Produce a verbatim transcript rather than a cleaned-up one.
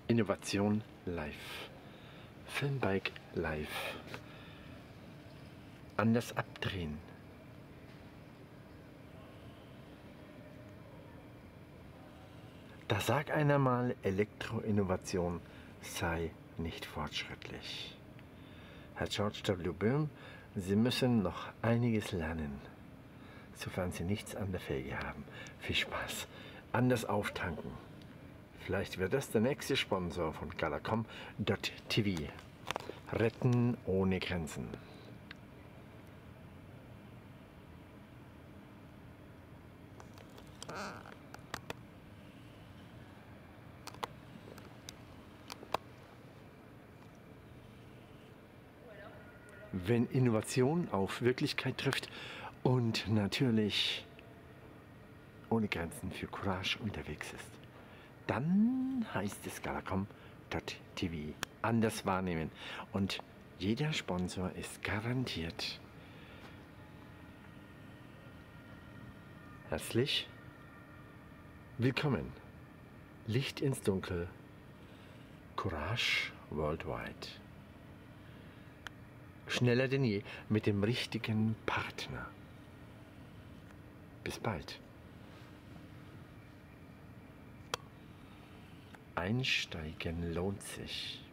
Innovation live. Filmbike live. Anders abdrehen. Da sagt einer mal, Elektroinnovation sei nicht fortschrittlich. Herr George W. Byrne, Sie müssen noch einiges lernen, sofern Sie nichts an der Felge haben. Viel Spaß. Anders auftanken. Vielleicht wird das der nächste Sponsor von Galacom Punkt T V. Retten ohne Grenzen. Wenn Innovation auf Wirklichkeit trifft und natürlich ohne Grenzen für Courage unterwegs ist, dann heißt es Galacom Punkt T V anders wahrnehmen und jeder Sponsor ist garantiert. Herzlich willkommen. Licht ins Dunkel. Courage Worldwide. Schneller denn je mit dem richtigen Partner. Bis bald. Einsteigen lohnt sich.